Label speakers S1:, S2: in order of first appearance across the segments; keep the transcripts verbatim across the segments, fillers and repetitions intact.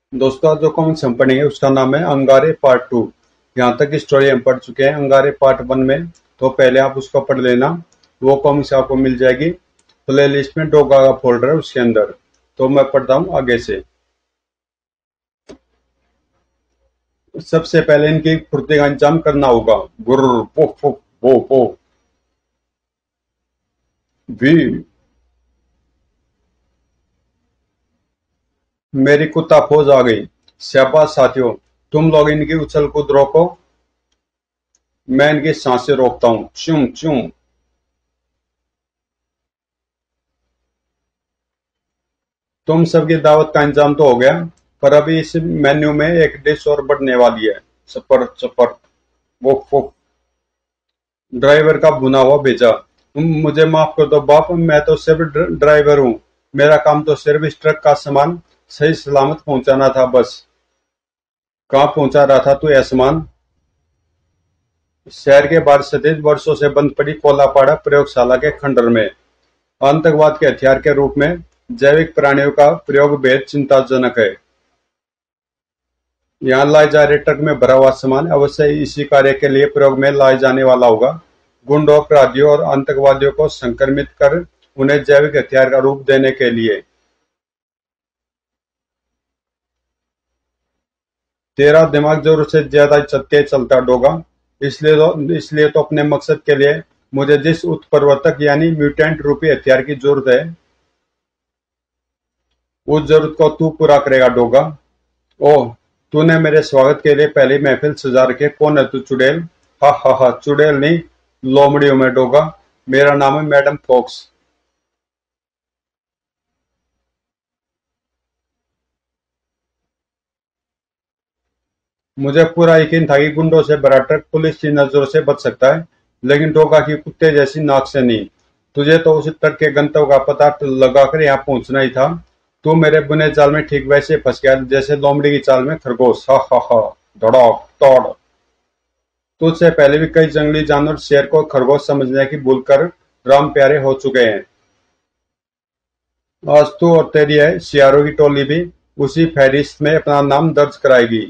S1: दोस्तों, आज जो कॉमिक्स हम पढ़ेंगे उसका नाम है अंगारे पार्ट टू। यहाँ तक की स्टोरी हम पढ़ चुके हैं अंगारे पार्ट वन में, तो पहले आप उसको पढ़ लेना। वो कॉमिक्स आपको मिल जाएगी प्ले लिस्ट में, डोगा का फोल्डर है उसके अंदर। तो मैं पढ़ता हूँ आगे से। सबसे पहले इनकी फुर्ती का इंतजाम करना होगा। गुर्र पो पो पो पो भी। मेरी कुत्ता फौज आ गई। शाबाश साथियों, तुम लोग इनकी उछल कूद रोको, मैं इनकी सांसें रोकता हूँ। चुम चुम। तुम सबकी दावत का इंतजाम तो हो गया, पर अभी इस मेन्यू में एक डिश और बढ़ने वाली है। चपर चपर। वो वो ड्राइवर का भुना हुआ भेजा। तुम मुझे माफ कर दो बाप, मैं तो सिर्फ ड्र- ड्राइवर हूँ। मेरा काम तो सिर्फ इस ट्रक का सामान सही सलामत पहुंचाना था बस। कहाँ पहुंचा रहा था तू यह सामान? शहर के बाहर स्थित वर्षों से बंद पड़ी कोलापाड़ा प्रयोगशाला के खंडर में। आतंकवाद के हथियार के रूप में जैविक प्राणियों का प्रयोग बेहद चिंताजनक है। यहाँ लाए जा रहे ट्रक में भरा हुआ सामान अवश्य इसी कार्य के लिए प्रयोग में लाए जाने वाला होगा। गुंडों, अपराधियों और आतंकवादियों को संक्रमित कर उन्हें जैविक हथियार का रूप देने के लिए। तेरा दिमाग जरूरत से ज्यादा तेज चलता डोगा। इसलिए तो इसलिए तो अपने मकसद के लिए मुझे जिस उत्परिवर्तक यानी म्यूटेंट रूपी हथियार की जरूरत है, उस जरूरत को तू पूरा करेगा डोगा। ओह, तूने मेरे स्वागत के लिए पहली महफिल सजा रखी। कौन है तू चुड़ैल? हा हा हा, चुड़ैल नहीं, लोमड़ी हूं मैं डोगा। मेरा नाम है मैडम फॉक्स। मुझे पूरा यकीन था कि गुंडों से भरा ट्रक पुलिस की नजरों से बच सकता है, लेकिन डोगा की कुत्ते जैसी नाक से नहीं। तुझे तो उस ट्रक के गंतव्य का पता लगाकर यहाँ पहुंचना ही था। तू मेरे बुने जाल में ठीक वैसे फंस गया जैसे लोमड़ी की चाल में खरगोश। हा हा हा। धड़ाक तोड़। तुझसे पहले भी कई जंगली जानवर शेर को खरगोश समझने की भूल कर राम प्यारे हो चुके हैं। आज तू और तेरी है सियारों की टोली भी उसी फहरिस्त में अपना नाम दर्ज कराएगी।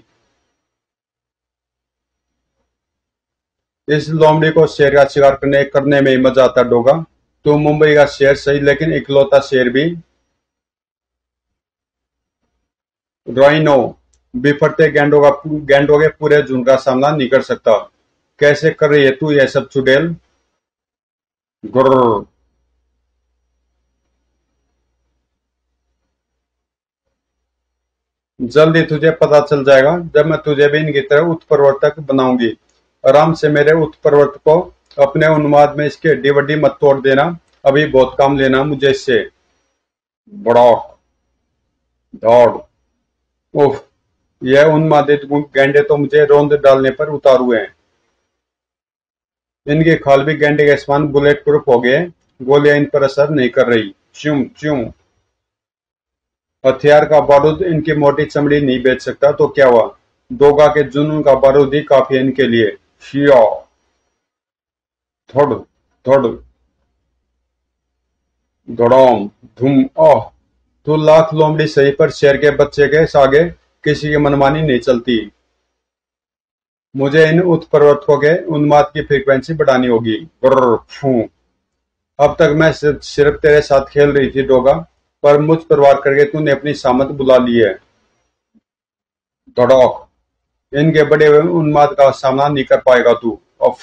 S1: इस लोमड़ी को शेर का शिकार करने करने में ही मजा आता डोगा। तू मुंबई का शेर सही, लेकिन इकलौता शेर भी। राइनो बिफरते गैंडों का गैंडों के पूरे झुंड का सामना नहीं कर सकता। कैसे कर रही है तू यह सब चुड़ैल? गुर्र। जल्दी तुझे पता चल जाएगा जब मैं तुझे भी इनकी तरह उत्परिवर्तक बनाऊंगी। आराम से मेरे उत्परिवर्तक को अपने उन्माद में इसकी हड्डी वड्डी मत तोड़ देना। अभी बहुत काम लेना मुझे इससे। बड़ा दौड़। उफ, यह उन्मादित गैंडे तो मुझे रौंद डालने पर उतार हुए हैं। इनके खाल भी गैंडे के समान बुलेट प्रूफ हो गए। गोलियां इन पर असर नहीं कर रही। च्यूं च्यूं। हथियार का बारूद इनकी मोटी चमड़ी नहीं बेच सकता तो क्या हुआ? डोगा के जुनून का बारूद ही काफी है इनके लिए। शिया। थोड़ थोड़। धड़ाम धूम। आह। तू लाख लोमड़ी सही, पर शेर के बच्चे के आगे किसी की मनमानी नहीं चलती। मुझे इन उत्परिवर्तकों के उन्माद की फ्रीक्वेंसी बढ़ानी होगी। ब्रर फू। अब तक मैं सिर्फ सिर्फ तेरे साथ खेल रही थी डोगा, पर मुझ पर वार करके तूने अपनी सामत बुला ली है। धड़ाक। इनके बड़े हुए उन्माद का सामना नहीं कर पाएगा तू। अफ।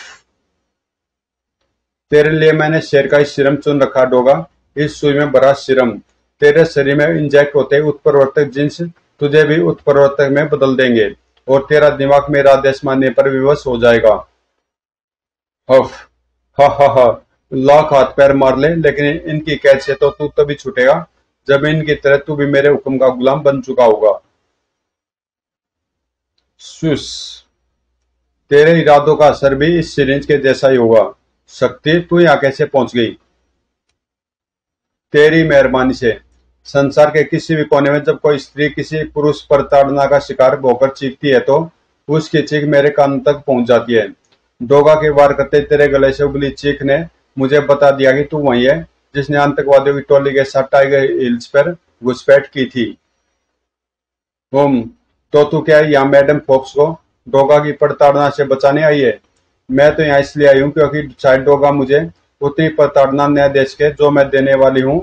S1: तेरे लिए मैंने शेर का ही सीरम चुन रखा डोगा। इस सुई में भरा सीरम तेरे शरीर में इंजेक्ट होते ही उत्परिवर्तक जिन्स तुझे भी उत्परिवर्तक में बदल देंगे, और तेरा दिमाग मेरा आदेश मानने पर विवश हो जाएगा। हफ। हा हा हा। लाख हाथ पैर मार ले, लेकिन इनकी कैद से तो तू तभी छूटेगा जब इनकी तरह तू भी मेरे हुक्म का गुलाम बन चुका होगा। सुस। तेरे इरादों का असर भी इस सिरिंज के जैसा ही होगा। शक्ति, तू यहाँ कैसे पहुंच गई? तेरी मेहरबानी से। संसार के किसी भी कोने में जब कोई स्त्री किसी पुरुष पर ताड़ना का शिकार होकर चीखती है, तो उसकी चीख मेरे कान तक पहुंच जाती है। डोगा के वार करते तेरे गले से उगली चीख ने मुझे बता दिया कि तू वही है जिसने आतंकवादियों की टोली के साथ टाइगर हिल्स पर घुसपैठ की थी। हम तो तू क्या यहाँ मैडम फोक्स को डोगा की प्रताड़ना से बचाने आई है? मैं तो यहाँ इसलिए आई हूँ क्योंकि शायद डोगा मुझे उतनी प्रताड़ना न दे सके जो मैं देने वाली हूँ।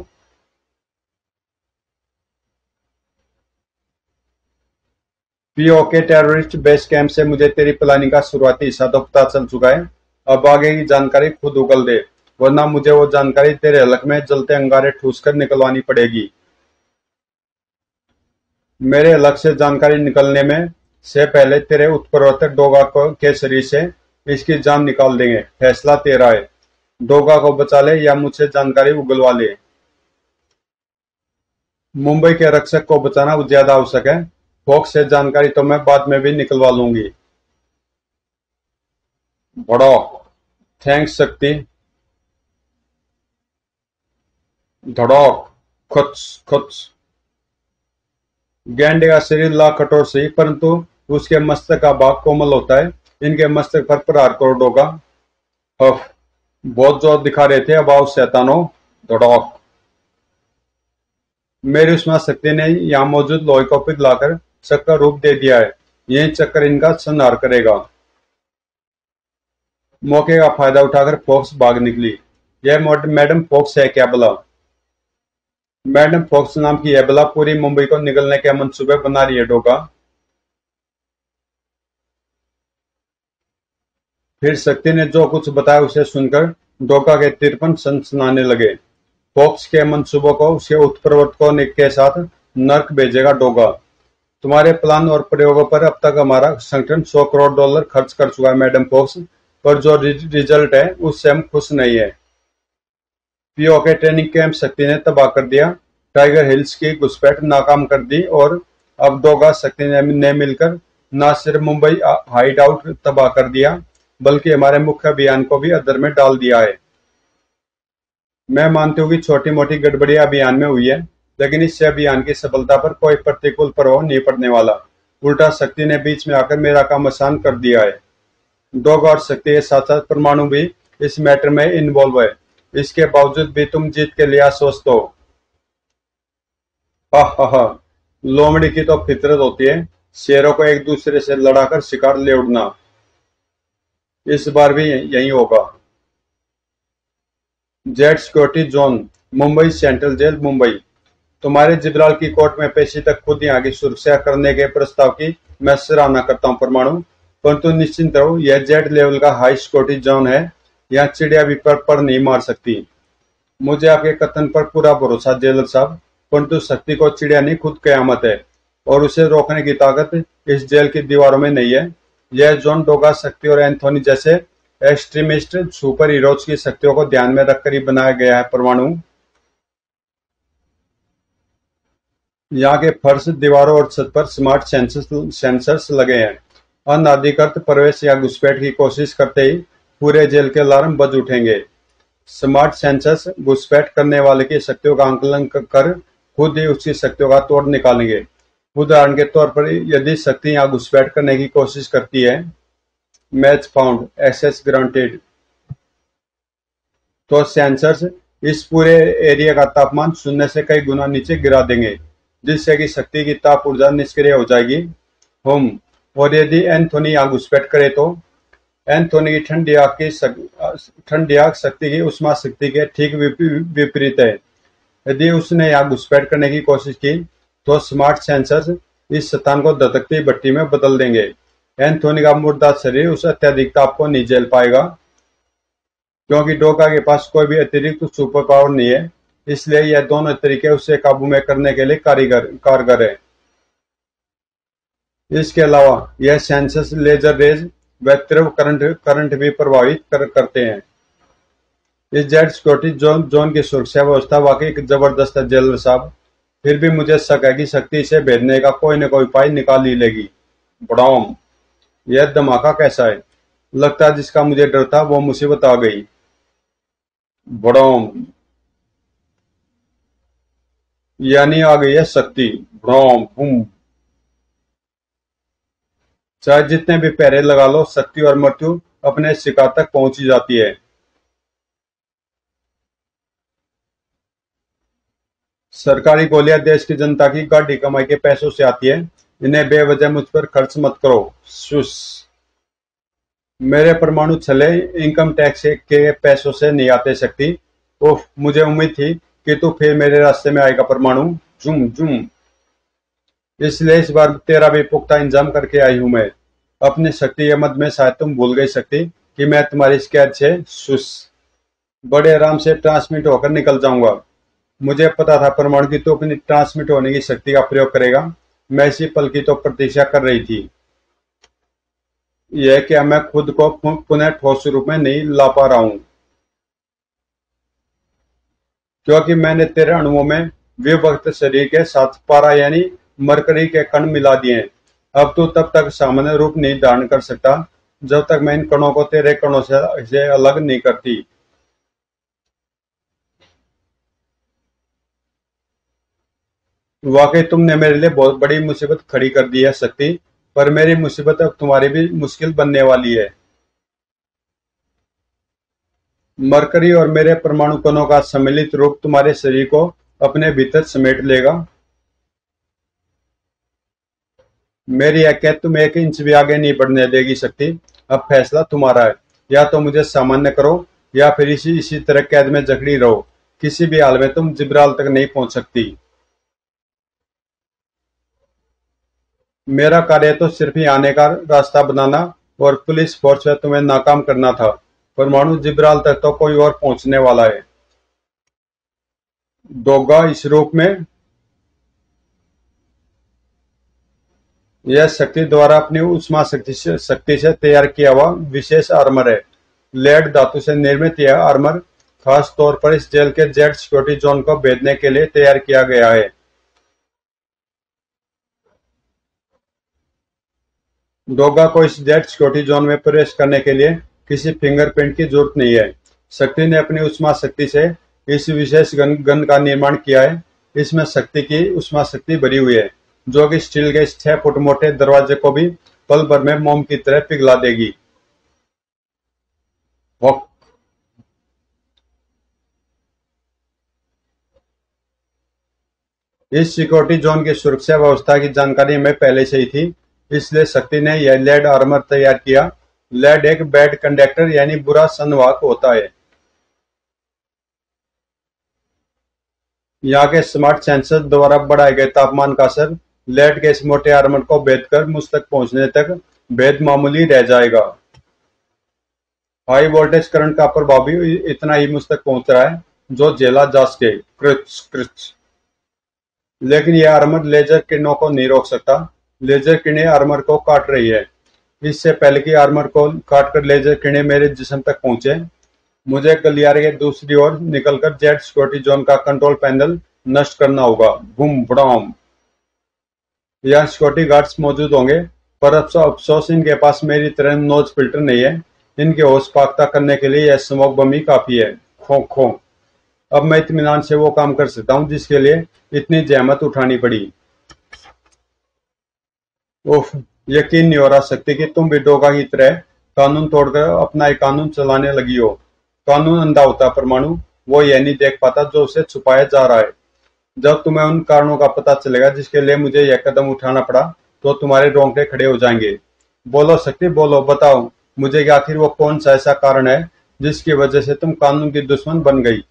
S1: पीओके टेररिस्ट बेस कैंप से मुझे तेरी प्लानिंग का शुरुआती हिस्सा तो पता चल चुका है। अब आगे की जानकारी खुद उगल दे, वरना मुझे वो जानकारी तेरे हलक में जलते अंगारे ठूस कर निकलवानी पड़ेगी। मेरे हलक से जानकारी निकलने में से पहले तेरे उत्परिवर्तक डोगा को के शरीर से इसकी जान निकाल देंगे। फैसला तेरा है। डोगा को बचा ले या मुझसे जानकारी उगलवा ले। मुंबई के रक्षक को बचाना ज्यादा आवश्यक है। फॉक्स से जानकारी तो मैं बाद में भी निकलवा लूंगी। बड़ो थैंक्स शक्ति। धड़ोक खच खच। गैंडे का शरीर ला कठोर सही, परंतु उसके मस्तक का भाग कोमल होता है। इनके मस्तक पर प्रहार करो डोगा। हफ, बहुत जोर दिखा रहे थे, अब आओ शैतानो। धड़ोक। मेरी उष्मा शक्ति ने यहाँ मौजूद लोहे को पिघलाकर चक्कर रूप दे दिया है। यही चक्कर इनका संहार करेगा। मौके का फायदा उठाकर फोक्स भाग निकली। यह मोड- मैडम फोक्स है क्या भला? मैडम फोक्स नाम की यह भला पूरी मुंबई को निगलने के मंसूबे बना रही है डोगा। फिर शक्ति ने जो कुछ बताया उसे सुनकर डोगा के तिरपन सनसनाने लगे। फोक्स के मंसूबों को उसके उत्प्रवर्तकों ने के साथ नर्क भेजेगा डोगा। तुम्हारे प्लान और प्रयोगों पर अब तक हमारा संगठन सौ करोड़ डॉलर खर्च कर चुका है मैडम फोक्स, पर जो रिज- रिजल्ट है उससे हम खुश नहीं है। पीओके ट्रेनिंग कैंप शक्ति ने तबाह कर दिया। टाइगर हिल्स की घुसपैठ नाकाम कर दी और अब डोगा शक्ति ने, ने मिलकर न सिर्फ मुंबई हाइड आउट तबाह कर दिया, बल्कि हमारे मुख्य अभियान को भी अधर में डाल दिया है। मैं मानती हूँ कि छोटी मोटी गड़बड़ियां अभियान में हुई है, लेकिन इससे अभियान की सफलता पर कोई प्रतिकूल प्रभाव नहीं पड़ने वाला। उल्टा शक्ति ने बीच में आकर मेरा काम आसान कर दिया है। डोग और शक्ति के साथ साथ परमाणु भी इस मैटर में इन्वॉल्व है। इसके बावजूद भी तुम जीत के लिए आश्वस्त हो। हा हा हा। लोमड़ी की तो फितरत होती है शेरों को एक दूसरे से लड़ाकर शिकार ले उड़ना। इस बार भी यही होगा। Jet security zone, Mumbai central jail Mumbai. तुम्हारे जिब्राल की कोर्ट में पेशी तक खुद यहाँ की सुरक्षा करने के प्रस्ताव की मैं सराहना करता हूँ परमाणु, परंतु निश्चिंत रहो, यह जेड लेवल का हाई सिक्योरिटी जोन है। यहाँ चिड़िया भी पर, पर नहीं मार सकती। मुझे आपके कथन पर पूरा भरोसा जेलर साहब, परंतु शक्ति को चिड़िया नहीं खुद कयामत है, और उसे रोकने की ताकत इस जेल की दीवारों में नहीं है। यह जोन डोगा शक्ति और एंथोनी जैसे एक्सट्रीमिस्ट सुपर हीरोज की शक्तियों को ध्यान में रखकर ही बनाया गया है परमाणु। यहाँ के फर्श, दीवारों और छत पर स्मार्ट सेंसर्स सेंसर्स लगे हैं। अनाधिकृत प्रवेश या घुसपैठ की कोशिश करते ही पूरे जेल के अलार्म बज उठेंगे। स्मार्ट सेंसर्स घुसपैठ करने वाले की शक्तियों का आंकलन कर खुद ही उसकी शक्तियों का तोड़ निकालेंगे। उदाहरण के तौर पर यदि शक्ति यहाँ घुसपैठ करने की कोशिश करती है, मैच फाउंड, एक्सेस ग्रांटेड, तो सेंसर्स इस पूरे एरिया का तापमान शून्य से कई गुना नीचे गिरा देंगे, जिससे कि शक्ति की ताप ऊर्जा निष्क्रिय हो जाएगी। हम और यदि एंथोनी यहाँ घुसपैठ करे तो एंथोनी की ठंडी आग की ठंडी आग शक्ति की उष्मा शक्ति के ठीक विपरीत है। यदि उसने यहाँ घुसपैठ करने की कोशिश की तो स्मार्ट सेंसर्स इस स्थान को धधकती भट्टी में बदल देंगे। एंथोनी का मुर्दा शरीर उस अत्यधिक ताप को नहीं झेल पाएगा, क्योंकि डोगा के पास कोई भी अतिरिक्त सुपर पावर नहीं है, इसलिए यह दोनों तरीके उसे काबू में करने के लिए कारीगर कारगर है। इसके अलावा यह सेंसर्स लेजर रेज व तीव्र करंट करंट भी प्रभावित कर, करते हैं। इस जेट सिक्योरिटी जोन जोन की सुरक्षा व्यवस्था वाकई एक जबरदस्त है जेलर साहब। फिर भी मुझे शक है कि शक्ति से भेजने का कोई न कोई उपाय निकाल ही लेगी। बड़ाम, यह धमाका कैसा है? लगता है जिसका मुझे डर था वो मुसीबत आ गई। बड़ाम, यानी आ गई है शक्ति। ब्रोम बूम। चाहे जितने भी पहरे लगा लो, शक्ति और मृत्यु अपने शिकार तक पहुंच ही जाती है। सरकारी गोलियां देश की जनता की गाढ़ी कमाई के पैसों से आती है। इन्हें बेवजह मुझ पर खर्च मत करो। शुस। मेरे परमाणु छल्ले इनकम टैक्स के पैसों से नहीं आते शक्ति। ओह, मुझे उम्मीद थी कि तू फिर मेरे रास्ते में आएगा परमाणु। जुम जुम। इसलिए इस बार तेरा भी पुख्ता इंतजाम करके आई हूं मैं। अपनी शक्ति के मद में शायद तुम भूल गई शक्ति कि मैं तुम्हारी शिकायत से शुस बड़े आराम से ट्रांसमिट होकर निकल जाऊंगा। मुझे पता था परमाणु की तो अपनी ट्रांसमिट होने की शक्ति का प्रयोग करेगा। मैं इसी पल की तो प्रतीक्षा कर रही थी। यह क्या मैं खुद को पुनः ठोस रूप में नहीं ला पा रहा हूं, क्योंकि मैंने तेरे अणुओं में विभक्त शरीर के साथ पारा यानी मरकरी के कण मिला दिए हैं। अब तू तब तक सामान्य रूप नहीं धारण कर सकता जब तक मैं इन कणों को तेरे कणों से, से अलग नहीं करती। वाकई तुमने मेरे लिए बहुत बड़ी मुसीबत खड़ी कर दी है शक्ति, पर मेरी मुसीबत अब तुम्हारी भी मुश्किल बनने वाली है। मरकरी और मेरे परमाणु कणों का सम्मिलित रूप तुम्हारे शरीर को अपने भीतर समेट लेगा। मेरी आज्ञा तुम एक इंच भी आगे नहीं बढ़ने देगी शक्ति। अब फैसला तुम्हारा है। या तो मुझे सामान्य करो या फिर इसी इसी तरह कैद में जकड़ी रहो। किसी भी हाल में तुम जिब्राल तक नहीं पहुंच सकती। मेरा कार्य तो सिर्फ ही आने का रास्ता बनाना और पुलिस फोर्स में तुम्हें नाकाम करना था। परमाणु जिब्राल तक तो कोई और पहुंचने वाला है। दोगा इस रूप में यह शक्ति द्वारा अपनी उष्मा शक्ति से शक्ति से तैयार किया हुआ विशेष आर्मर है। लेड धातु से निर्मित यह आर्मर खास तौर पर इस जेल के जेड सिक्योरिटी जोन को भेदने के लिए तैयार किया गया है। डोगा को इस जेड सिक्योरिटी जोन में प्रवेश करने के लिए किसी फिंगरप्रिंट की जरूरत नहीं है। शक्ति ने अपनी उष्मा शक्ति से इस विशेष गन, गन का निर्माण किया है। इसमें शक्ति की उष्मा शक्ति भरी हुई है जो कि स्टील के छह फुट मोटे दरवाजे को भी पल भर में मोम की तरह पिघला देगी। इस सिक्योरिटी जोन की सुरक्षा व्यवस्था की जानकारी हमें पहले से ही थी, इसलिए शक्ति ने यह लेड आर्मर तैयार किया। लेड एक बैड कंडक्टर यानी बुरा संवाहक होता है। यहाँ के स्मार्ट सेंसर द्वारा बढ़ाए गए तापमान का असर लेड के इस मोटे आर्मर को भेद कर मुझ तक पहुंचने तक भेद मामूली रह जाएगा। हाई वोल्टेज करंट का प्रभाव भी इतना ही मुझ तक पहुंच रहा है जो झेला जा सके। कृच कृच। लेकिन यह आर्मर लेजर किरणों को नहीं रोक सकता। लेजर किरणें आर्मर को काट रही है। इससे पहले कि आर्मर को काटकर लेजर किरणें मेरे जिस्म तक पहुंचे, मुझे गलियारे के दूसरी ओर निकलकर जेट सिक्योरिटी जोन का कंट्रोल पैनल नष्ट करना होगा। बूम बड़ाम। यहाँ सिक्योरिटी गार्ड्स मौजूद होंगे, पर अफसोस इनके पास मेरी तरह नोज फिल्टर नहीं है। इनके होश पाख्ता करने के लिए यह स्मोक बम ही काफी है। खो खो। अब मैं इत्मीनान से वो काम कर सकता हूँ जिसके लिए इतनी जहमत उठानी पड़ी। उफ, यकीन नहीं हो रहा शक्ति कि तुम भी डोगा की तरह कानून तोड़कर अपना एक कानून चलाने लगी हो। कानून अंधा होता परमाणु, वो यह नहीं देख पाता जो उसे छुपाया जा रहा है। जब तुम्हें उन कारणों का पता चलेगा जिसके लिए मुझे यह कदम उठाना पड़ा, तो तुम्हारे रोंगटे खड़े हो जाएंगे। बोलो शक्ति, बोलो, बताओ मुझे कि आखिर वो कौन सा ऐसा कारण है जिसकी वजह से तुम कानून की दुश्मन बन गई।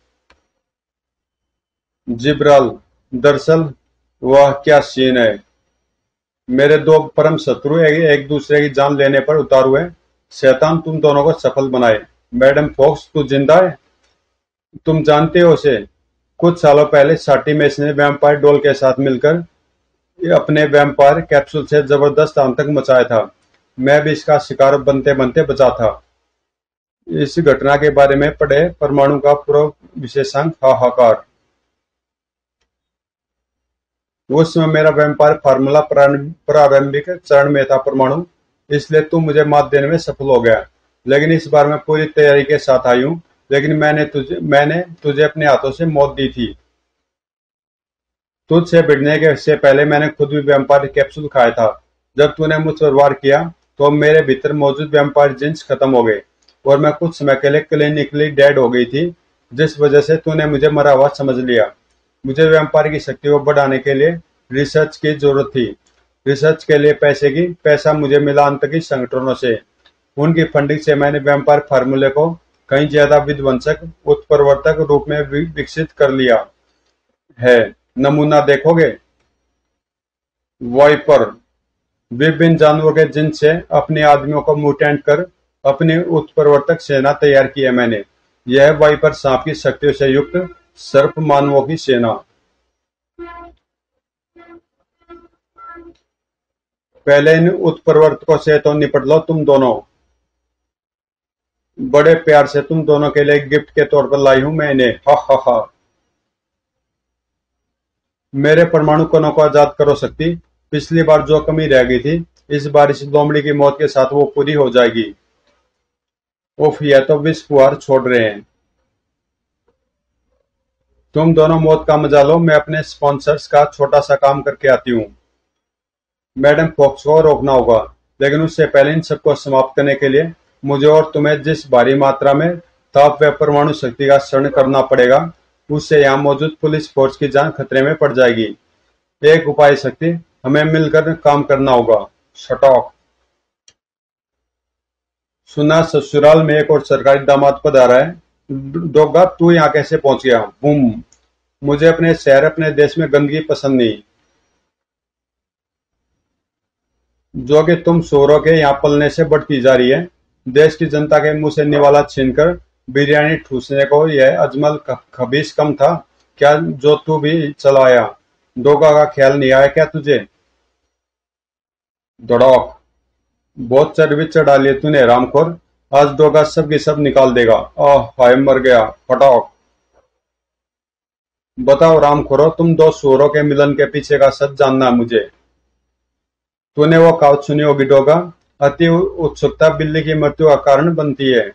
S1: जिब्राल, दरअसल वह क्या सीन है। मेरे दो परम शत्रु एक दूसरे की जान लेने पर उतारू है। शैतान तुम दोनों को सफल बनाए। मैडम फॉक्स, तू जिंदा है? तुम जानते हो उसे? कुछ सालों पहले साटी में इसने वैम्पायर डॉल के साथ मिलकर अपने वैम्पायर कैप्सूल से जबरदस्त आतंक मचाया था। मैं भी इसका शिकार बनते बनते बचा था। इस घटना के बारे में पढ़े परमाणु का पूरा विशेषांक हाहाकार। उस समय मेरा वैम्पायर फार्मूला प्रारंभिक चरण में था परमाणु, इसलिए तू मुझे मात देने में सफल हो गया। लेकिन इस बार मैं पूरी तैयारी के साथ आई हूँ। लेकिन मैंने तुझे मैंने तुझे अपने हाथों से मौत दी थी। तुझसे भिड़ने के से पहले मैंने खुद भी वैम्पायर कैप्सूल खाया था। जब तूने मुझ पर वार किया तो मेरे भीतर मौजूद वैम्पायर जीन्स खत्म हो गए और मैं कुछ समय के लिए क्लिनिकली डेड हो गई थी, जिस वजह से तूने मुझे मरा हुआ समझ लिया। मुझे वैम्पायर की शक्ति को बढ़ाने के लिए रिसर्च की जरूरत थी। रिसर्च के लिए पैसे की पैसा मुझे मिला आतंकी संगठनों से। उनकी फंडिंग से मैंने वैम्पायर फार्मूले को कहीं ज्यादा विध्वंसक उत्परिवर्तक रूप में विकसित कर लिया है। नमूना देखोगे? वाइपर विभिन्न जानवरों के जिन से अपने आदमियों को म्यूटेंट कर अपनी उत्परिवर्तक सेना तैयार की है मैंने। यह वाइपर सांप की शक्तियों से युक्त सर्प मानवों की सेना। पहले इन उत्परिवर्तकों से तो निपट लो तुम दोनों। बड़े प्यार से तुम दोनों के लिए गिफ्ट के तौर पर लाई हूं मैं इन्हें। हा हा हा। मेरे परमाणु कणों को आजाद करो शक्ति। पिछली बार जो कमी रह गई थी इस बार इस लोमड़ी की मौत के साथ वो पूरी हो जाएगी। उफ, यह तो विष फुहार छोड़ रहे हैं। तुम दोनों मौत का मजा लो, मैं अपने स्पॉन्सर्स का छोटा सा काम करके आती हूँ। मैडम फॉक्स को रोकना होगा, लेकिन उससे पहले इन सबको समाप्त करने के लिए मुझे और तुम्हें जिस भारी मात्रा में ताप व परमाणु शक्ति का शरण करना पड़ेगा उससे यहाँ मौजूद पुलिस फोर्स की जान खतरे में पड़ जाएगी। एक उपाय शक्ति, हमें मिलकर काम करना होगा। शटॉक। सुना ससुराल में एक और सरकारी दामाद पधारा है। डोगा, तू यहाँ कैसे पहुंच गया? बूम। मुझे अपने शहर अपने देश में गंदगी पसंद नहीं, जो कि तुम शोरों के यहाँ पलने से बढ़ती जा रही है। देश की जनता के मुंह से निवाला छीनकर बिरयानी ठूसने को यह अजमल खबीस कम था क्या जो तू भी चलाया? डोगा का ख्याल नहीं आया क्या तुझे? दड़ौक। बहुत चर्बी चढ़ा लिए तूने रामखोर। आज डोगा सब की सब निकाल देगा। आह हाय, मर गया। फटाक। बताओ रामखोरो, तुम दो सूरों के मिलन के पीछे का सच जानना है मुझे। तूने वो कहावत सुनी होगी डोगा, अति उत्सुकता बिल्ली की मृत्यु का कारण बनती है।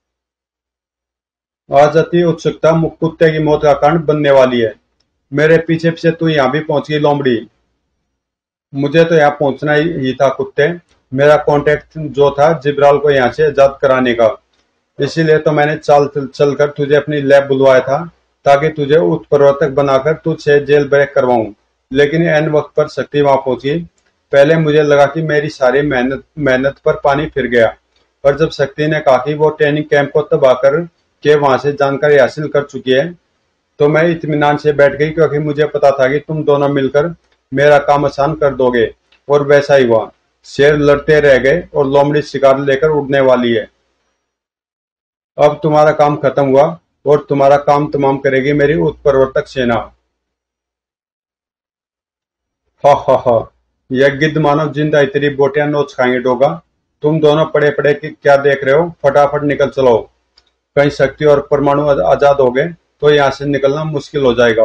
S1: आज अति उत्सुकता कुत्ते की मौत का कारण बनने वाली है। मेरे पीछे पीछे तू यहाँ भी पहुंच गई लोमड़ी। मुझे तो यहाँ पहुंचना ही था कुत्ते। मेरा कॉन्टेक्ट जो था जिब्राल को यहाँ से आजाद कराने का, इसीलिए तो मैंने चाल चलकर तुझे अपनी लैब बुलवाया था ताकि तुझे उत्परिवर्तक बनाकर तुझसे जेल ब्रेक करवाऊं। लेकिन एन वक्त पर शक्ति वहां पहुंची। पहले मुझे लगा कि मेरी सारी मेहनत मेहनत पर पानी फिर गया, पर जब शक्ति ने कहा कि वो ट्रेनिंग कैंप को तबाह कर के वहां से जानकारी हासिल कर चुकी है तो मैं इत्मीनान से बैठ गई, क्योंकि मुझे पता था कि तुम दोनों मिलकर मेरा काम आसान कर दोगे। और वैसा ही हुआ। शेर लड़ते रह गए और लोमड़ी शिकार लेकर उड़ने वाली है। अब तुम्हारा काम खत्म हुआ और तुम्हारा काम तमाम करेगी मेरी उत्परिवर्तक सेना। हा हा हा। यह गिद्ध मानव जिंदा तेरी बोटियां नोच खाएंगे डोगा। तुम दोनों पड़े पड़े कि क्या देख रहे हो? फटाफट निकल चलो। कहीं शक्ति और परमाणु आजाद हो गए तो यहाँ से निकलना मुश्किल हो जाएगा।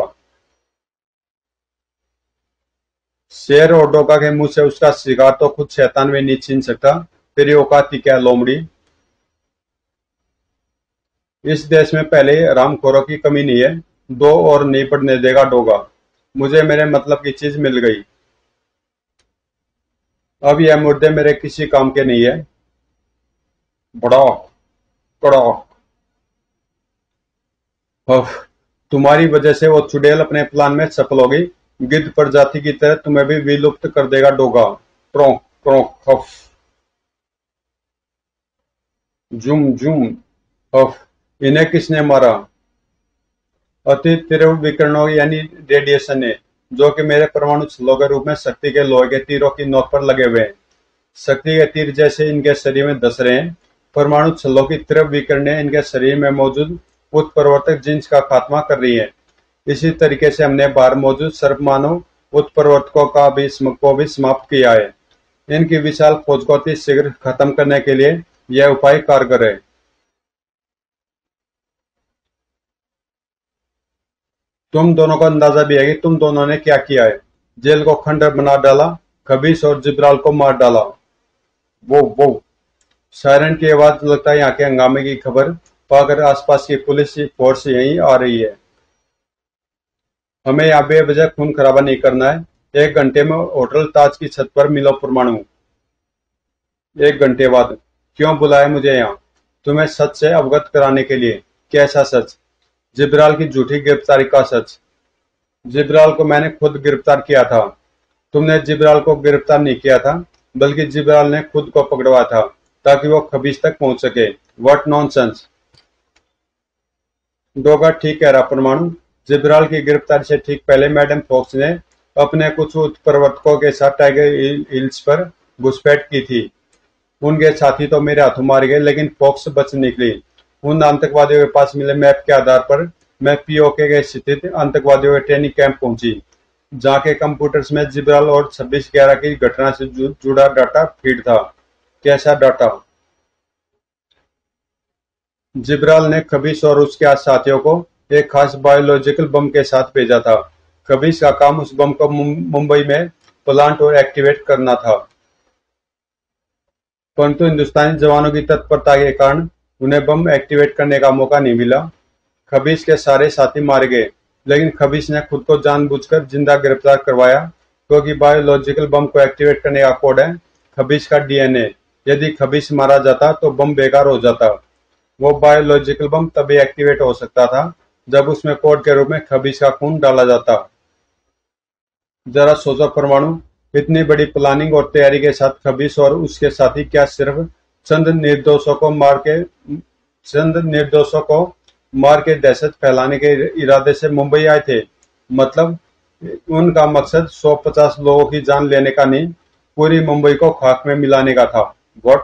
S1: शेर और डोगा के मुंह से उसका शिकार तो खुद शैतान में नहीं छीन सकता, तेरी औकात की क्या लोमड़ी। इस देश में पहले ही हरामखोरों की कमी नहीं है, दो और नहीं पड़ने देगा डोगा। मुझे मेरे मतलब की चीज मिल गई। अब यह मुर्दे मेरे किसी काम के नहीं है। बड़ा कड़ा। तुम्हारी वजह से वो चुड़ैल अपने प्लान में सफल हो गई। गिद्ध प्रजाति की तरह तुम्हें भी विलुप्त कर देगा डोगा। क्रोंक क्रोंक हफ। जुम जुम हफ। इन्हें किसने मारा? अति तीव्र विकिरणों यानी रेडिएशन ने, जो कि मेरे परमाणु छल्लों के रूप में शक्ति के लोहे के तीरों की नोक पर लगे हुए हैं। शक्ति के तीर जैसे इनके शरीर में धस रहे हैं। परमाणु छल्लों की तीव्र विकिरणें इनके शरीर में मौजूद उत्परिवर्तक जीन्स का खात्मा कर रही है। इसी तरीके से हमने बाहर मौजूद सर्वमानव उत्परिवर्तकों का भी को भी समाप्त किया है। इनकी विशाल फौज को अति शीघ्र खत्म करने के लिए यह उपाय कारगर है। तुम दोनों को अंदाजा भी है कि तुम दोनों ने क्या किया है। जेल को खंडर बना डाला, खबीस और जिब्राल को मार डाला। वो वो सायरन की आवाज, लगता है यहाँ के हंगामे की खबर पाकर आसपास की पुलिस की फोर्स यहीं आ रही है। हमें यहाँ बेवजह खून खराबा नहीं करना है। एक घंटे में होटल ताज की छत पर मिलो परमाणु। एक घंटे बाद। क्यों बुलाया मुझे यहाँ? तुम्हें सच से अवगत कराने के लिए। कैसा सच? जिब्राल की झूठी गिरफ्तारी का सच। जिब्राल को मैंने खुद गिरफ्तार किया था। तुमने जिब्राल को गिरफ्तार नहीं किया था, बल्कि जिब्राल ने खुद को पकड़वा था ताकि वो खबीज तक पहुंच सके। What nonsense. डोगा ठीक कह रहा परमाणु। जिब्राल की गिरफ्तारी से ठीक पहले मैडम फॉक्स ने अपने कुछ उत्प्रवर्तकों के साथ टाइगर हिल्स पर घुसपैठ की थी। उनके साथी तो मेरे हाथों मारे गए, लेकिन फॉक्स बच निकली। उन आतंकवादियों के पास मिले मैप के आधार पर मैं पीओके के स्थित आतंकवादियों के ट्रेनिंग कैंप पहुंची, जहां के कंप्यूटर्स में जिब्राल और छब्बीस ग्यारह की घटना से जु, जुड़ा डाटा फीड था। कैसा डाटा? जिब्राल ने खबीस और उसके साथियों को एक खास बायोलॉजिकल बम के साथ भेजा था। खबीस का काम उस बम को मुंबई में प्लांट और एक्टिवेट करना था, परंतु हिंदुस्तानी जवानों की तत्परता के कारण उन्हें बम एक्टिवेट करने का मौका नहीं मिला। खबीस के सारे साथी मारे गए, लेकिन खबीस ने खुद को जानबूझकर जिंदा गिरफ्तार करवाया, क्योंकि बायोलॉजिकल बम को एक्टिवेट करने का कोड है खबीस का डीएनए। यदि खबीस मारा जाता तो बम बेकार हो जाता। वो बायोलॉजिकल बम तभी एक्टिवेट हो सकता था जब उसमें कोड के रूप में खबीस का खून डाला जाता। जरा सोचो परमाणु, इतनी बड़ी प्लानिंग और तैयारी के साथ खबीस और उसके साथी क्या सिर्फ चंद निर्दोषों को मार के चंद निर्दोषों को मार के दहशत फैलाने के इरादे से मुंबई आए थे? मतलब उनका मकसद सौ पचास लोगों की जान लेने का नहीं, पूरी मुंबई को खाक में मिलाने का था। व्हाट?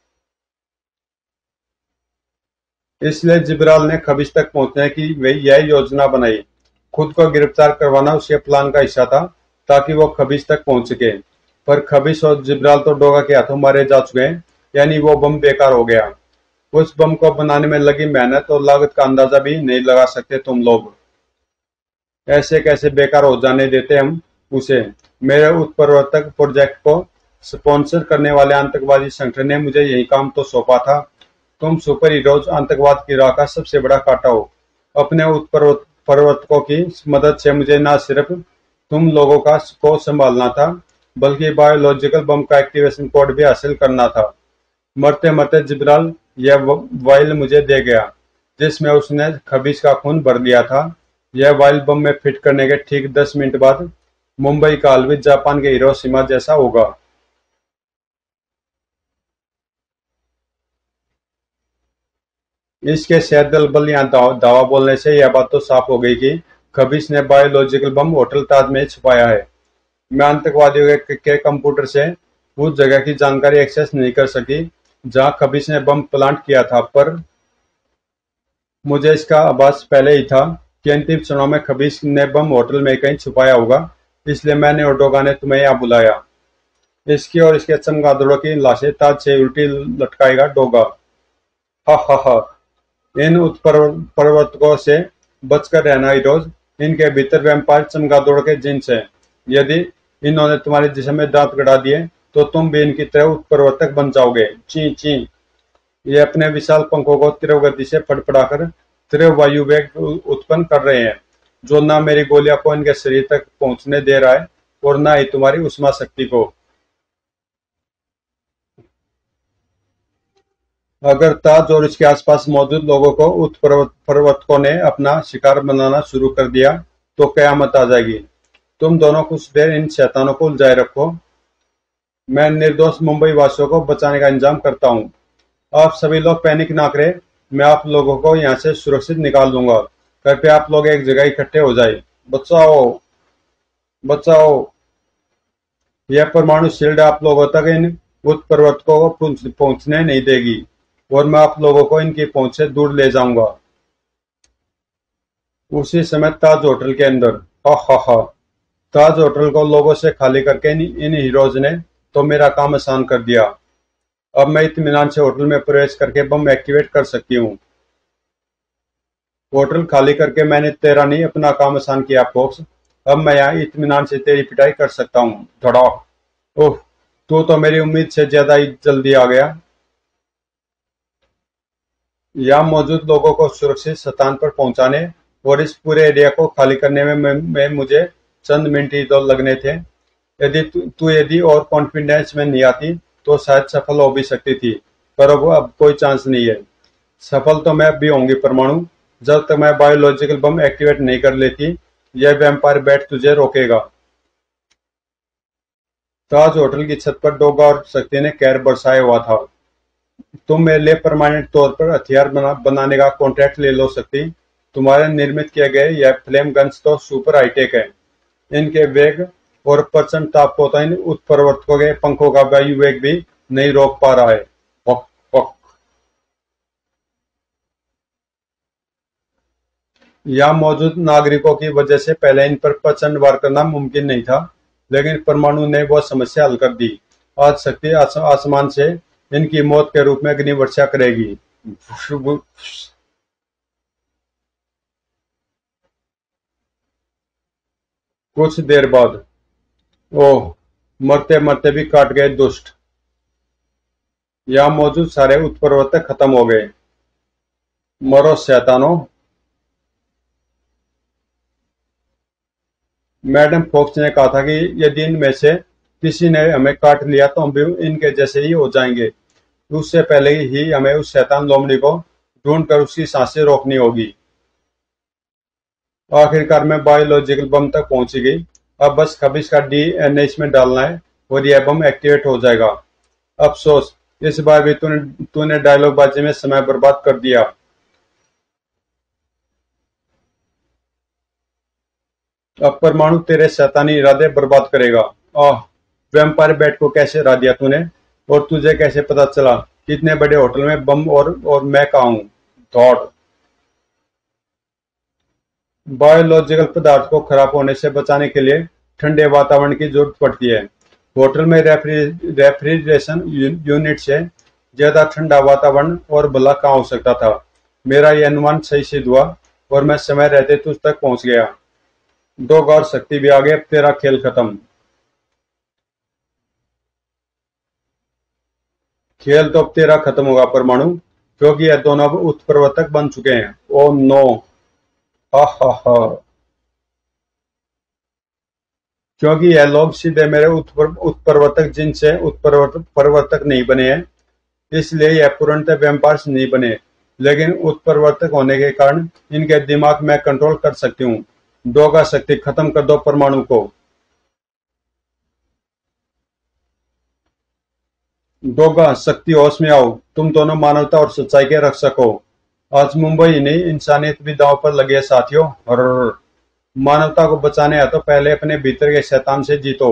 S1: इसलिए जिब्राल ने खबीस तक पहुंचने की वही यह योजना बनाई। खुद को गिरफ्तार करवाना उसके प्लान का हिस्सा था, ताकि वो खबीस तक पहुंच सके। पर खबीस और जिब्राल तो डोगा के हाथों मारे जा चुके हैं, यानी वो बम बेकार हो गया। उस बम को बनाने में लगी मेहनत और लागत का अंदाजा भी नहीं लगा सकते तुम लोग। ऐसे कैसे बेकार हो जाने देते हम उसे? मेरे उत्प्रवर्तक प्रोजेक्ट को स्पॉन्सर करने वाले आतंकवादी संगठन ने मुझे यही काम तो सौंपा था। तुम सुपर हीरोज आतंकवाद की राह का सबसे बड़ा कांटा हो। अपने उत्प्रवर्तकों की मदद से मुझे न सिर्फ तुम लोगों का को संभालना था, बल्कि बायोलॉजिकल बम का एक्टिवेशन कोड भी हासिल करना था। मरते मरते जिब्राल यह वाइल मुझे दे गया, जिसमें उसने खबीस का खून भर दिया था। यह वाइल बम में फिट करने के ठीक दस मिनट बाद मुंबई का अलविदा जापान के हिरोशिमा जैसा होगा। इसके शहर दलबल यहाँ दावा बोलने से यह बात तो साफ हो गई कि खबीस ने बायोलॉजिकल बम होटल ताज में छुपाया है। मैं आतंकवादियों के, के कंप्यूटर से उस जगह की जानकारी एक्सेस नहीं कर सकी जहां खबीस ने बम प्लांट किया था, पर मुझे इसका आभास पहले ही था कि अंतिम क्षणों में खबीस ने बम होटल में कहीं छुपाया होगा। इसलिए मैंने और डोगा ने तुम्हें यहाँ बुलाया। इसकी और इसके चमगादड़ों की लाशें ताज से उल्टी लटकाएगा डोगा। हा हा हा। इन उत्प्रवर्तकों से बचकर रहना हीरोज। इनके भीतर वैम्पायर चमगादड़ के जिन्स हैं। यदि इन्होंने तुम्हारे जिस्म में दांत गड़ा दिए तो तुम भी इनकी तरह उत्प्रवर्तक बन जाओगे। ची ची। ये अपने विशाल पंखों को तीव्र गति से फड़फड़ाकर तीव्र वायु वेग उत्पन्न कर रहे हैं, जो ना मेरी गोलियां को इनके शरीर तक पहुंचने दे रहा है और ना ही तुम्हारी उष्मा शक्ति को। अगर ताज और इसके आसपास मौजूद लोगों को उत्प्रवर्तकों ने अपना शिकार बनाना शुरू कर दिया तो कयामत आ जाएगी। तुम दोनों कुछ देर इन शैतानों को उलझाए रखो। मैं निर्दोष मुंबई वासियों को बचाने का इंतजाम करता हूँ। आप सभी लोग पैनिक ना करें, मैं आप लोगों को यहाँ से सुरक्षित निकाल दूंगा। कृपया आप लोग एक जगह इकट्ठे हो जाए। बचाओ बचाओ। यह परमाणु शील्ड आप लोगों तक इन उत्प्रवर्तकों को पहुंचने नहीं देगी और मैं आप लोगों को इनकी पहुंच से दूर ले जाऊंगा। उसी समय ताज होटल के अंदर हा हा हा। ताज होटल को लोगों से खाली करके इन, इन हीरोज ने तो मेरा काम आसान कर दिया। अब मैं इत्मीनान से होटल में प्रवेश करके बम एक्टिवेट कर सकती हूँ। होटल खाली करके मैंने तेरा नहीं अपना काम आसान किया फोक्स। अब मैं यहाँ इत्मीनान से तेरी पिटाई कर सकता हूँ। धड़ाक। ओह, तू तो मेरी उम्मीद से ज्यादा ही जल्दी आ गया। यहाँ मौजूद लोगों को सुरक्षित स्थान पर पहुंचाने और इस पूरे एरिया को खाली करने में, में, में मुझे चंद मिनट ही तो लगने थे। यदि तू यदि और कॉन्फिडेंस में नहीं आती तो शायद सफल हो भी सकती थी, पर अब अब कोई चांस नहीं है। सफल तो मैं भी होंगी परमाणु, जब तक मैं बायोलॉजिकल बम एक्टिवेट नहीं कर लेती। यह वैम्पायर बैट तुझे रोकेगा। ताज होटल की छत पर डोगा और शक्ति ने कहर बरसाया हुआ था। तुम मेरे लिए परमानेंट तौर पर हथियार बना, बनाने का कॉन्ट्रैक्ट ले लो शक्ति। तुम्हारे निर्मित किए गए यह फ्लेम गन्स तो सुपर हाईटेक है। इनके वेग और प्रचंड ताप को तो इन उत्परिवर्तकों के पंखों का वायु वेग भी नहीं रोक पा रहा है। पक, पक। यहाँ मौजूद नागरिकों की वजह से पहले इन पर प्रचंड वार करना मुमकिन नहीं था, लेकिन परमाणु ने वह समस्या हल कर दी। आज शक्ति आस, आसमान से इनकी मौत के रूप में अग्नि वर्षा करेगी। कुछ देर बाद, ओह, मरते मरते भी काट गए दुष्ट। यहाँ मौजूद सारे उत्परिवर्तक खत्म हो गए। मरो शैतानों। मैडम फोक्स ने कहा था कि यदि इनमें से किसी ने हमें काट लिया तो हम भी इनके जैसे ही हो जाएंगे। उससे पहले ही हमें उस शैतान लोमड़ी को ढूंढकर उसकी सांसें रोकनी होगी। आखिरकार मैं बायोलॉजिकल बम तक पहुंची गई। अब बस खबीज का डीएनए इसमें डालना है और यह बम एक्टिवेट हो जाएगा। अफसोस, इस बार भी तूने तूने डायलॉग बाजी में समय बर्बाद कर दिया। अब परमाणु तेरे शैतानी इरादे बर्बाद करेगा। आह, वैम्पायर बैट को कैसे हरा दिया तूने? और तुझे कैसे पता चला कि इतने बड़े होटल में बम और और मैं कहाँ हूँ? दौड़। बायोलॉजिकल पदार्थ को खराब होने से बचाने के लिए ठंडे वातावरण की जरूरत पड़ती है। होटल में रेफ्रि रेफ्रिजरेशन यूनिट से ज्यादा ठंडा वातावरण और भला कहाँ हो सकता था। मेरा यह अनुमान सही सिद्ध हुआ और मैं समय रहते तुझ तक पहुंच गया। दो गौर शक्ति भी आ गए। अब तेरा खेल खत्म। खेल तो अब तेरा खत्म होगा परमाणु, क्योंकि ये दोनों अब उत्प्रवर्तक बन चुके हैं। Oh no. हा हा हा। क्योंकि यह लोग सीधे मेरे उत्पर, उत्प्रवर्तक जिनसे उत्प्रवर्तक प्रवर्तक नहीं बने हैं, इसलिए यह पूर्णतः वैम्पायर्स नहीं बने, लेकिन उत्प्रवर्तक होने के कारण इनके दिमाग में कंट्रोल कर सकती हूँ। डोगा शक्ति, खत्म कर दो परमाणु को। डोगा शक्ति, होश में आओ। तुम दोनों मानवता और सच्चाई के रक्षक हो। आज मुंबई ही नहीं, इंसानियत भी दांव पर लगी है साथियों। हर्र। मानवता को बचाने है तो पहले अपने भीतर के शैतान से जीतो।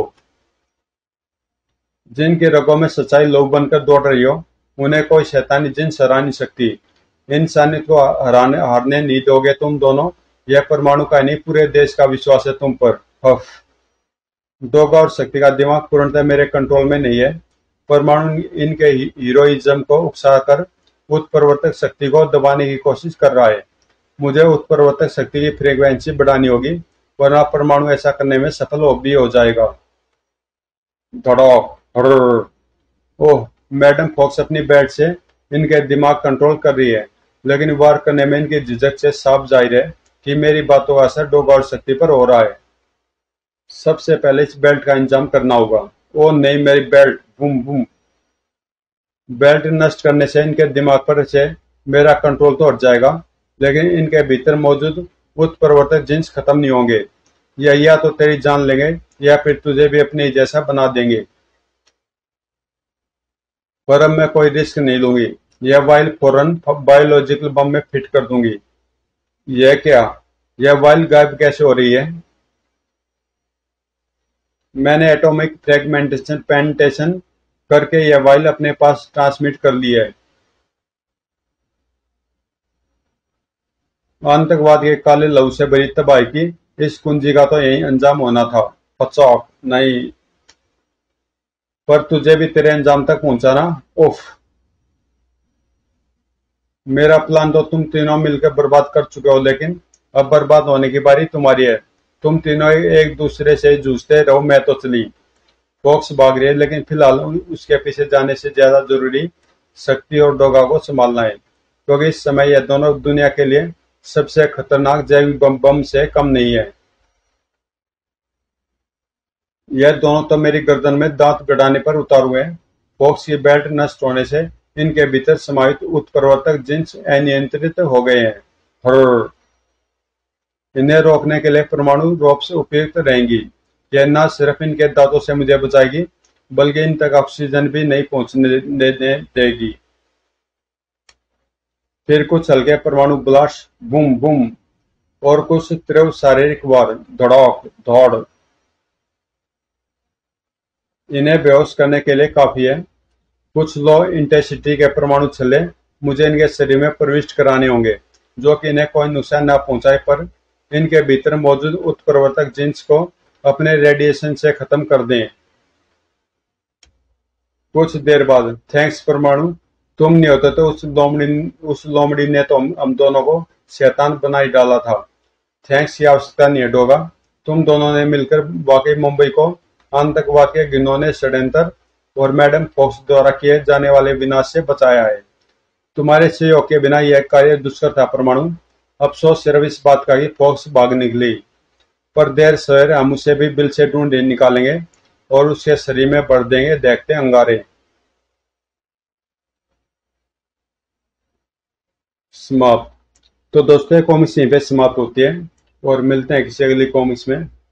S1: जिनके रगों में सच्चाई लोग बनकर दौड़ रही हो, उन्हें कोई शैतानी जिन्स हरा नहीं सकती। इंसानियत को हराने हारने नहीं दोगे तुम दोनों। यह परमाणु का नहीं, पूरे देश का विश्वास है तुम पर। हफ। डोगा और शक्ति का दिमाग पूर्णतः मेरे कंट्रोल में नहीं है। परमाणु इनके हीरोइज्म को उकसाकर उत्प्रवर्तक शक्ति को दबाने की कोशिश कर रहा है। मुझे उत्प्रवर्तक शक्ति की फ्रीक्वेंसी बढ़ानी होगी, वरना परमाणु ऐसा करने में सफल हो भी हो जाएगा। धड़ाक। हर्र। ओह, मैडम फॉक्स अपनी बेड से इनके दिमाग कंट्रोल कर रही है, लेकिन वार करने में इनकी झिझक से साफ जाहिर है कि मेरी बातों का असर डोगा और शक्ति पर हो रहा है। सबसे पहले इस बेल्ट का इंतजाम करना होगा। ओ नहीं, मेरी बेल्ट। Boom boom. बेल्ट नष्ट करने से इनके दिमाग पर से मेरा कंट्रोल तो हट जाएगा, लेकिन इनके भीतर मौजूद उत्प्रवर्तक जिन्स खत्म नहीं होंगे। या या तो तेरी जान लेंगे या फिर तुझे भी अपने जैसा बना देंगे। पर अब मैं कोई रिस्क नहीं लूंगी। यह वाइल फौरन बायोलॉजिकल बम में फिट कर दूंगी। यह क्या? यह वाइल गायब कैसे हो रही है? मैंने एटॉमिक फ्रेगमेंटेशन पेंटेशन करके यह वाइल अपने पास ट्रांसमिट कर ली है। आतंकवाद के काले लहू से भरी तबाही की इस कुंजी का तो यही अंजाम होना था। पचाक नहीं। पर तुझे भी तेरे अंजाम तक पहुंचा ना। उफ। मेरा प्लान तो तुम तीनों मिलकर बर्बाद कर चुके हो, लेकिन अब बर्बाद होने की बारी तुम्हारी है। तुम तीनों एक दूसरे से जूझते रहो, मैं तो चली। फॉक्स भाग रही है, लेकिन फिलहाल उसके पीछे जाने से ज्यादा जरूरी शक्ति और डोगा को संभालना है, क्योंकि इस समय यह दोनों दुनिया के लिए सबसे खतरनाक जैविक बम बम से कम नहीं है। यह दोनों तो मेरी गर्दन में दांत गड़ाने पर उतार हुए हैं। फॉक्स की बेल्ट नष्ट होने से इनके भीतर समाहित उत्प्रवर्तक जिन्स अनियंत्रित हो गए हैं। हर्र। इन्हें रोकने के लिए परमाणु रोप्स उपयुक्त रहेंगी। यह न सिर्फ इनके दांतों से मुझे बचाएगी, बल्कि इन तक ऑक्सीजन भी नहीं पहुंचने देने देगी। फिर कुछ हल्के परमाणु ब्लास्ट, बूम बूम, और कुछ तीव्र शारीरिक वार, धड़ाक धौड़, इन्हें बेहोश करने के लिए काफी है। कुछ लो इंटेंसिटी के परमाणु छल्ले मुझे इनके शरीर में प्रविष्ट कराने होंगे, जो कि इन्हें कोई नुकसान न पहुंचाए, पर इनके भीतर मौजूद उत्परिवर्तक जीन्स को अपने रेडिएशन से खत्म कर दें। कुछ देर बाद, थैंक्स परमाणु, तुम नहीं होते तो उस लोमड़ी उस लोमड़ी ने तो हम, हम दोनों को शैतान बना ही डाला था। थैंक्स की आवश्यकता नहीं है डोगा, तुम दोनों ने मिलकर वाकई मुंबई को आतंकवाद के घिनौने षड्यंत्र और मैडम फॉक्स द्वारा किए जाने वाले विनाश से बचाया है। तुम्हारे सहयोग के बिना यह कार्य दुष्कर था परमाणु। अफसोस सिर्फ इस बात का कि फॉक्स भाग निकली, पर देर सवेर हम उसे भी बिल से ढूंढ निकालेंगे और उसके शरीर में भर देंगे देखते अंगारे। समाप्त। तो दोस्तों, कॉमिक्स यहीं पे समाप्त होती है और मिलते हैं किसी अगली कॉमिक्स में।